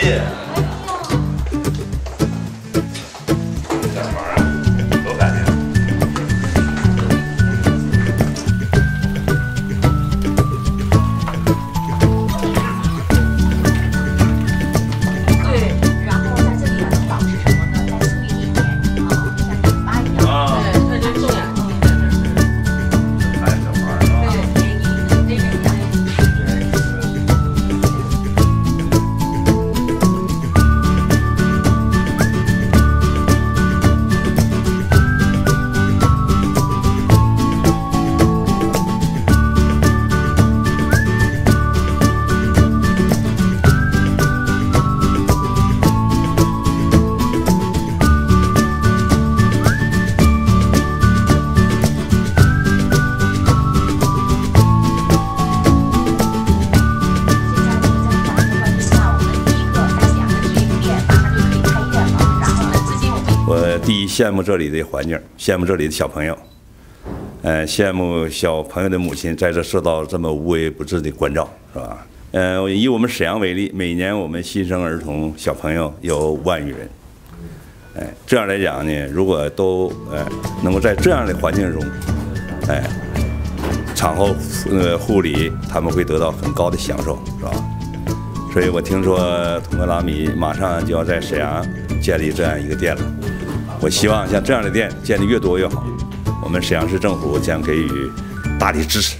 谢。多干净。 对，然后在这里能保持什么呢？在树荫里面啊，像尾巴一样。对，那就重眼睛在这儿。 看小孩啊。 对，给你跟这个一样。 我第一羡慕这里的环境，羡慕这里的小朋友，羡慕小朋友的母亲在这受到这么无微不至的关照，是吧？以我们沈阳为例，每年我们新生儿童小朋友有1万余人，这样来讲呢，如果都能够在这样的环境中，产后护理，他们会得到很高的享受，是吧？所以我听说通格拉米马上就要在沈阳建立这样一个店了。我希望像这样的店建立越多越好，我们沈阳市政府将给予大力支持。